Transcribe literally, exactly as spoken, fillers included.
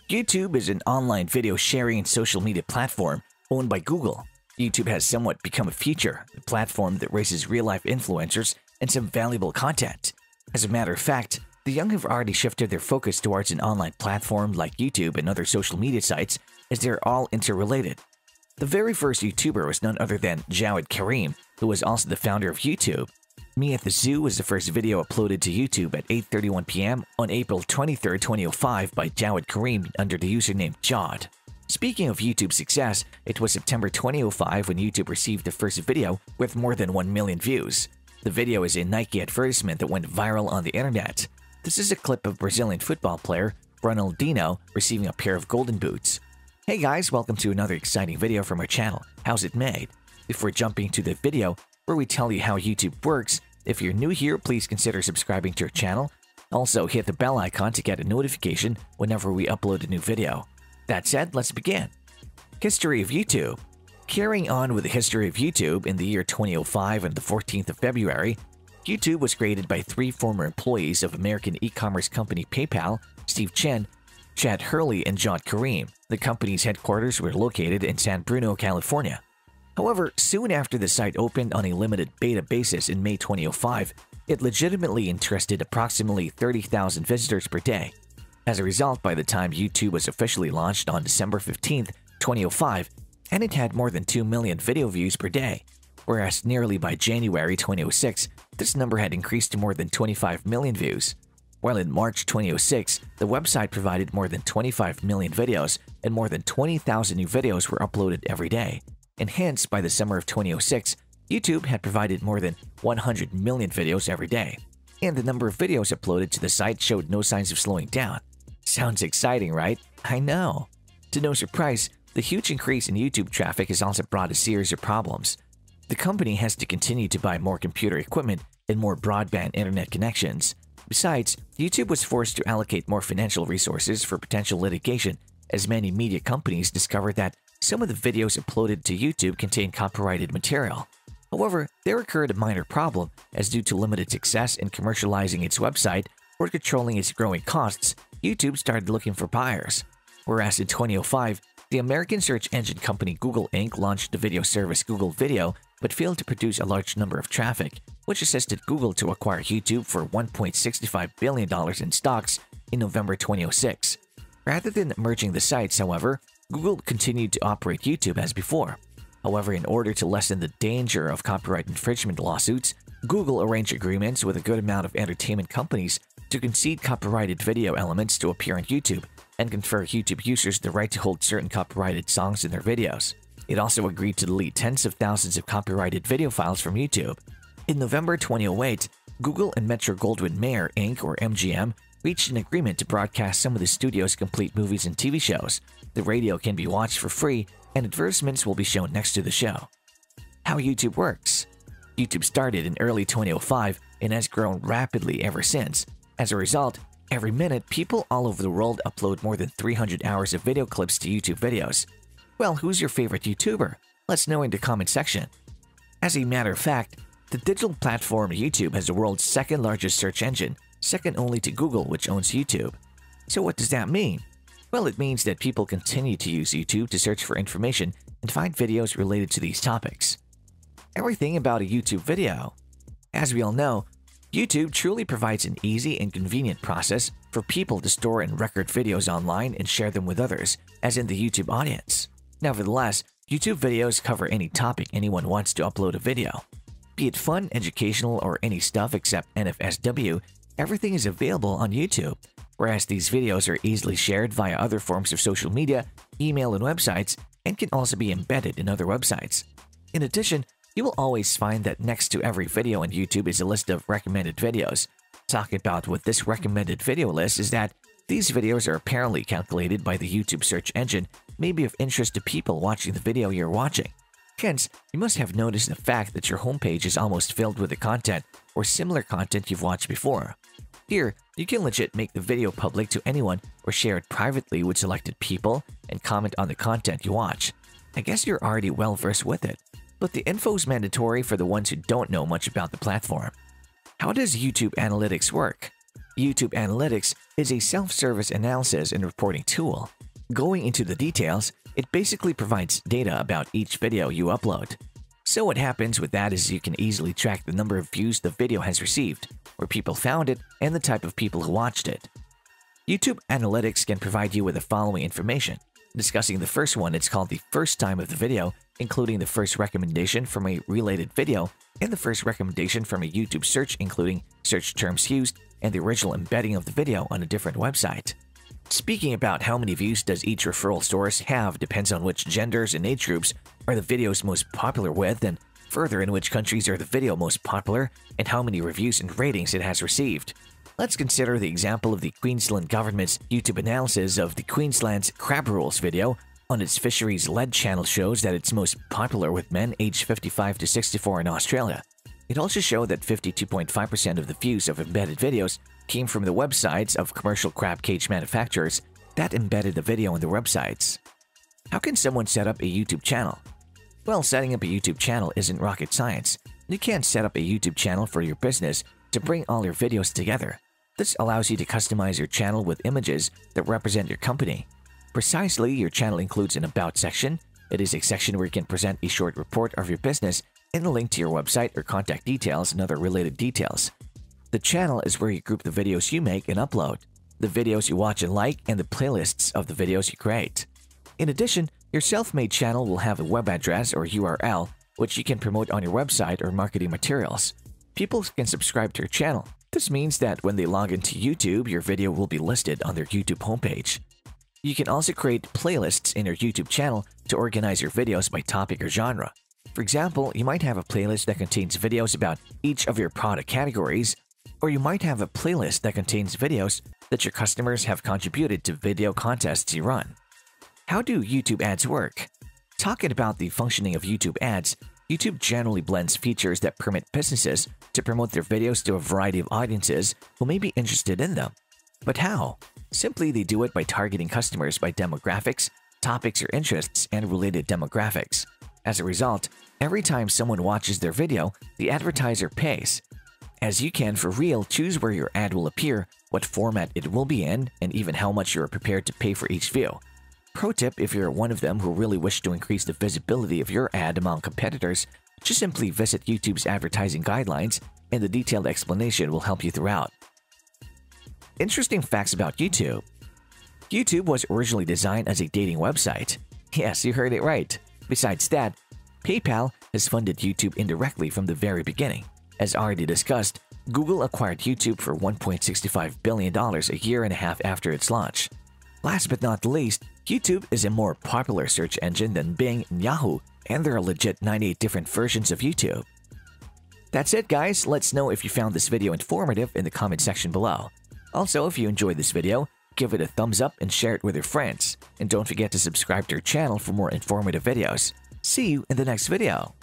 YouTube is an online video sharing and social media platform owned by Google. YouTube has somewhat become a feature, a platform that raises real-life influencers and some valuable content. As a matter of fact, the young have already shifted their focus towards an online platform like YouTube and other social media sites, as they're all interrelated. The very first YouTuber was none other than Jawed Karim, who was also the founder of YouTube. Me at the Zoo was the first video uploaded to YouTube at eight thirty-one p m on April twenty-third, twenty oh five by Jawed Karim under the username Jawed. Speaking of YouTube success, it was September twenty oh five when YouTube received the first video with more than one million views. The video is a Nike advertisement that went viral on the internet. This is a clip of Brazilian football player Ronaldinho receiving a pair of golden boots. Hey guys, welcome to another exciting video from our channel, How's It Made? Before jumping to the video, where we tell you how YouTube works, if you're new here, please consider subscribing to our channel. Also, hit the bell icon to get a notification whenever we upload a new video. That said, let's begin. History of YouTube. Carrying on with the history of YouTube, in the year twenty oh five on the fourteenth of February, YouTube was created by three former employees of American e-commerce company PayPal, Steve Chen, Chad Hurley, and Jawed Karim. The company's headquarters were located in San Bruno, California. However, soon after the site opened on a limited beta basis in May twenty oh five, it legitimately interested approximately thirty thousand visitors per day. As a result, by the time YouTube was officially launched on December fifteenth, twenty oh five, and it had more than two million video views per day, whereas nearly by January twenty oh six, this number had increased to more than twenty-five million views. While in March twenty oh six, the website provided more than twenty-five million videos and more than twenty thousand new videos were uploaded every day. And hence, by the summer of twenty oh six, YouTube had provided more than one hundred million videos every day. And the number of videos uploaded to the site showed no signs of slowing down. Sounds exciting, right? I know. To no surprise, the huge increase in YouTube traffic has also brought a series of problems. The company has to continue to buy more computer equipment and more broadband internet connections. Besides, YouTube was forced to allocate more financial resources for potential litigation, as many media companies discovered that some of the videos uploaded to YouTube contain copyrighted material. However, there occurred a minor problem, as due to limited success in commercializing its website or controlling its growing costs, YouTube started looking for buyers. Whereas in twenty oh five, the American search engine company Google Incorporated launched the video service Google Video but failed to produce a large number of traffic, which assisted Google to acquire YouTube for one point six five billion dollars in stocks in November twenty oh six. Rather than merging the sites, however, Google continued to operate YouTube as before. However, in order to lessen the danger of copyright infringement lawsuits, Google arranged agreements with a good amount of entertainment companies to concede copyrighted video elements to appear on YouTube and confer YouTube users the right to hold certain copyrighted songs in their videos. It also agreed to delete tens of thousands of copyrighted video files from YouTube. In November twenty oh eight, Google and Metro-Goldwyn-Mayer Incorporated, or M G M, reached an agreement to broadcast some of the studio's complete movies and T V shows. The radio can be watched for free, and advertisements will be shown next to the show. How YouTube works. YouTube started in early twenty oh five and has grown rapidly ever since. As a result, every minute, people all over the world upload more than three hundred hours of video clips to YouTube videos. Well, who's your favorite YouTuber? Let's know in the comment section. As a matter of fact, the digital platform YouTube has the world's second largest search engine, second only to Google, which owns YouTube. So what does that mean? Well, it means that people continue to use YouTube to search for information and find videos related to these topics. Everything about a YouTube video. As we all know, YouTube truly provides an easy and convenient process for people to store and record videos online and share them with others, as in the YouTube audience. Nevertheless, YouTube videos cover any topic anyone wants to upload a video. Be it fun, educational, or any stuff except N F S W, everything is available on YouTube, whereas these videos are easily shared via other forms of social media, email, and websites, and can also be embedded in other websites. In addition, you will always find that next to every video on YouTube is a list of recommended videos. Talking about with this recommended video list is that these videos are apparently calculated by the YouTube search engine, may be of interest to people watching the video you're watching. Hence, you must have noticed the fact that your homepage is almost filled with the content or similar content you've watched before. Here, you can legit make the video public to anyone or share it privately with selected people and comment on the content you watch. I guess you're already well versed with it, but the info is mandatory for the ones who don't know much about the platform. How does YouTube Analytics work? YouTube Analytics is a self-service analysis and reporting tool. Going into the details, it basically provides data about each video you upload. So what happens with that is you can easily track the number of views the video has received, where people found it, and the type of people who watched it. YouTube Analytics can provide you with the following information. Discussing the first one, it's called the first time of the video, including the first recommendation from a related video and the first recommendation from a YouTube search, including search terms used and the original embedding of the video on a different website. Speaking about how many views does each referral source have depends on which genders and age groups are the videos most popular with, and further in which countries are the video most popular and how many reviews and ratings it has received. Let's consider the example of the Queensland government's YouTube analysis of the Queensland's Crab Rules video on its fisheries-led channel shows that it's most popular with men aged fifty-five to sixty-four in Australia. It also showed that fifty-two point five percent of the views of embedded videos came from the websites of commercial crab cage manufacturers that embedded the video on their websites. How can someone set up a YouTube channel? Well, setting up a YouTube channel isn't rocket science. You can't set up a YouTube channel for your business to bring all your videos together. This allows you to customize your channel with images that represent your company. Precisely, your channel includes an About section. It is a section where you can present a short report of your business and a link to your website or contact details and other related details. The channel is where you group the videos you make and upload, the videos you watch and like, and the playlists of the videos you create. In addition, your self-made channel will have a web address or U R L which you can promote on your website or marketing materials. People can subscribe to your channel. This means that when they log into YouTube, your video will be listed on their YouTube homepage. You can also create playlists in your YouTube channel to organize your videos by topic or genre. For example, you might have a playlist that contains videos about each of your product categories, or you might have a playlist that contains videos that your customers have contributed to video contests you run. How do YouTube ads work? Talking about the functioning of YouTube ads, YouTube generally blends features that permit businesses to promote their videos to a variety of audiences who may be interested in them. But how? Simply, they do it by targeting customers by demographics, topics or interests, and related demographics. As a result, every time someone watches their video, the advertiser pays. As you can for real choose where your ad will appear, what format it will be in, and even how much you are prepared to pay for each view. Pro tip: if you're one of them who really wish to increase the visibility of your ad among competitors, just simply visit YouTube's advertising guidelines and the detailed explanation will help you throughout. Interesting facts about YouTube. YouTube was originally designed as a dating website. Yes, you heard it right. Besides that, PayPal has funded YouTube indirectly from the very beginning. As already discussed, Google acquired YouTube for one point six five billion dollars a year and a half after its launch. Last but not least, YouTube is a more popular search engine than Bing and Yahoo, and there are legit ninety-eight different versions of YouTube. That's it, guys. Let's know if you found this video informative in the comment section below. Also, if you enjoyed this video, give it a thumbs up and share it with your friends. And don't forget to subscribe to our channel for more informative videos. See you in the next video.